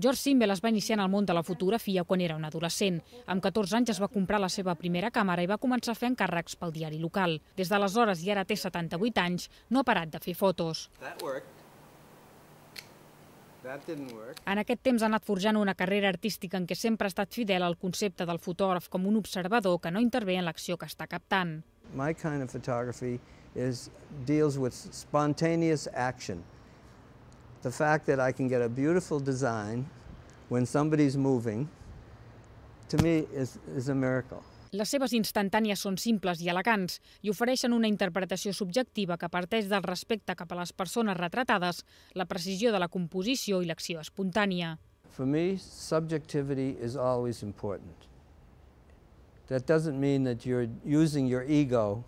George Simmel es va iniciar en el món de la fotografia quan era un adolescent. Amb 14 anys es va comprar la seva primera càmera i va començar a fer encàrrecs pel diari local. Des d'aleshores, i ara té 78 anys, no ha parat de fer fotos. En aquest temps ha anat forjant una carrera artística en què sempre ha estat fidel al concepte del fotògraf com un observador que no intervé en l'acció que està captant. My kind of photography deals with spontaneous action. The fact that I can get a beautiful design when somebody's moving, to me, is a miracle. Les seves instantànies són simples i elegants i ofereixen una interpretació subjectiva que parteix del respecte cap a les persones retratades, la precisió de la composició i l'acció espontània. For me, subjectivity is always important. That doesn't mean that you're using your ego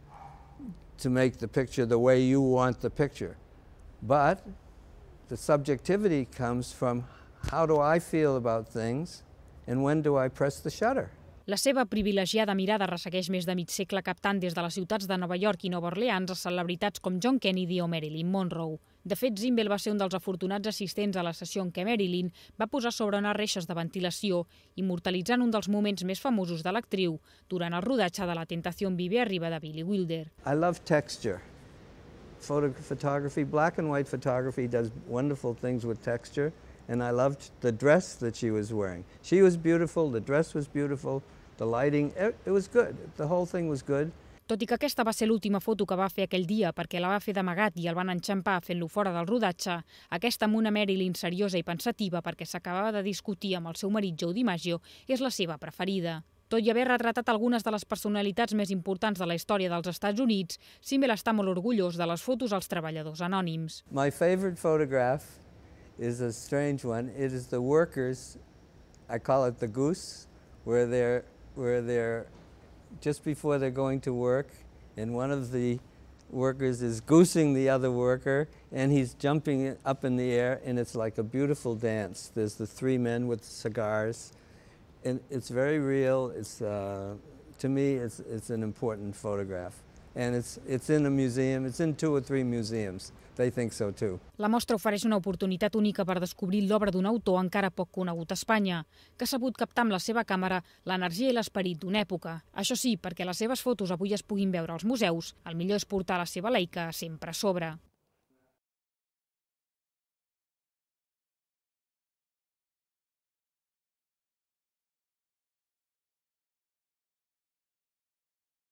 to make the picture the way you want the picture, but the subjectivity comes from how do I feel about things and when do I press the shutter. La seva privilegiada mirada ressegueix més de mig segle captant des de les ciutats de Nova York i Nova Orleans a celebritats com John Kennedy o Marilyn Monroe. De fet, Simmel va ser un dels afortunats assistents a la sessió en què Marilyn va posar sobre unes reixes de ventilació, immortalitzant un dels moments més famosos de l'actriu durant el rodatge de La tentación vive arriba de Billy Wilder. I love texture. Photography, black and white photography does wonderful things with texture, and I loved the dress that she was wearing. She was beautiful, the dress was beautiful, the lighting, it was good. The whole thing was good. Tot i que aquesta va ser l'última foto que va fer aquell dia perquè la va fer d'amagat i el van enxampar fent-lo fora del rodatge, aquesta amb una Marilyn seriosa i pensativa perquè s'acabava de discutir amb el seu marit Joe DiMaggio és la seva preferida. Tot i haver retratat algunes de les personalitats més importants de la història dels Estats Units, Simmel està molt orgullós de les fotos als treballadors anònims. My favorite photograph is a strange one. It is the workers, I call it the goose, where they're just before they're going to work, and one of the workers is goosing the other worker, and he's jumping up in the air, and it's like a beautiful dance. There's the three men with cigars, and it's very real. It's to me, it's an important photograph, and it's in a museum. It's in 2 or 3 museums. They think so too. La mostra ofereix una oportunitat única per descobrir l'obra d'un autor encara poc conegut a Espanya, que ha sabut captar amb la seva càmera l'energia i l'esperit d'una època. Això sí, perquè les seves fotos avui es puguin veure als museus, el millor és portar la seva Leica sempre a sobre.